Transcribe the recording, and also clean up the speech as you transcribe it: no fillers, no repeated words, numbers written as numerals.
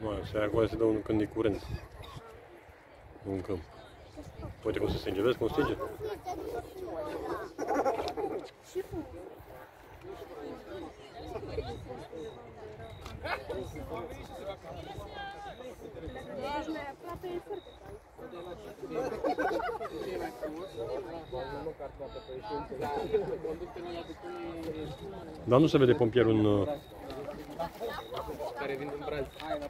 Și acolo se dă un când e curent. Un câmp. Uite cum se stinge, vezi cum stinge? Dar nu se vede pompierul în... Care vin în Brazi.